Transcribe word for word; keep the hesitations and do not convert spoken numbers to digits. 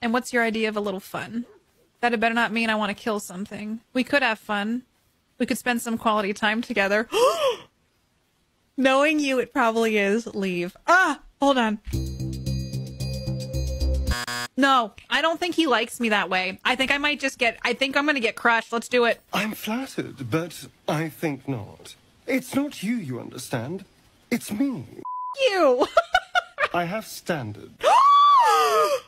And what's your idea of a little fun? That it better not mean I want to kill something. We could have fun. We could spend some quality time together. Knowing you, it probably is. Leave. Ah! Hold on. No, I don't think he likes me that way. I think I might just get... I think I'm going to get crushed. Let's do it. I'm flattered, but I think not. It's not you, you understand. It's me. You! I have standards.